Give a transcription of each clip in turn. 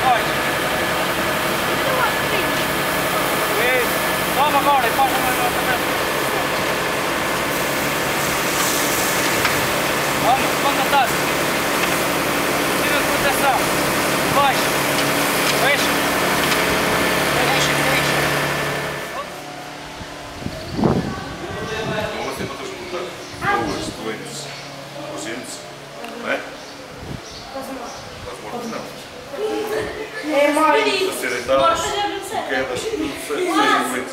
baixo. Isso. Toma agora e faz uma nota dessa. Vamos, conta-te. Tira de proteção. Baixo. Fecha. Fecha, fecha. Você não está escutando. Boas, doentes, urgentes. Não é? Estás morto? Não. É mais. A ser deitados, quedas, tudo sejam doentes.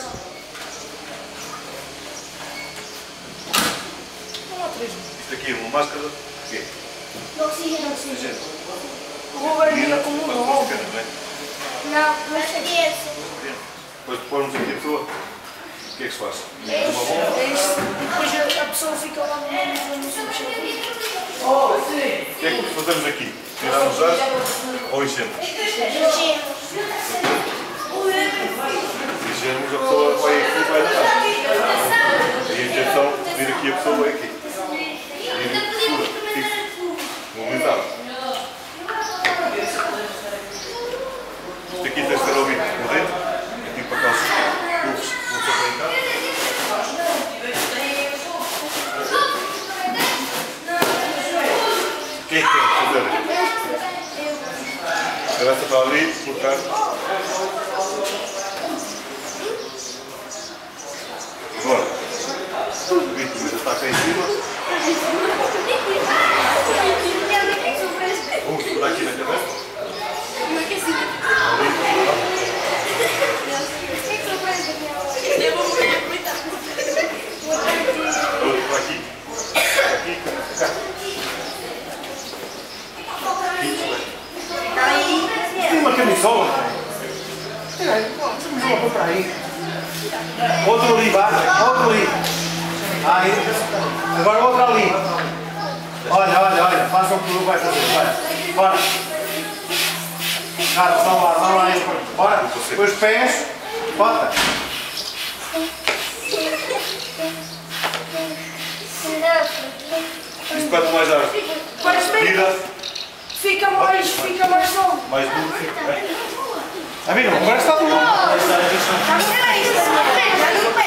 Isto aqui é uma máscara de quê? De oxigênio. Oxigênio. O governo como Para não. não é? Não, mas é esse. Depois de pormos aqui a pessoa, o que é que se faz? É isso. Depois a pessoa fica lá no subchão. O que é que fazemos aqui? Tiramos ar ou enchemos? Enchemos, a pessoa vai aqui e vai dar. E a injeção, vir aqui a pessoa vai aqui. E segura, fixa, mobilizado. Isto aqui tem que ser ouvido por dentro, aqui para cá os tubos vão ser para cá. Quem quer fazer? Graça para ali, colocar. Agora, o vítima já está cá em cima. Vamos segurar aqui na cabeça. Ali. Outro para aqui. Aqui, cá. Tem uma camisola. Tem uma camisola para aí. Outro ali, vai. Outro ali. Aí. Agora outro ali. Olha, olha, olha. Faça o que tu vai fazer. Vai. Bora. Cara, vamos lá. Bora. Os pés. Bota. Isto quanto mais ar. Vira. Fica mais longo. Mais duro fica. Amigo, agora está duro. Está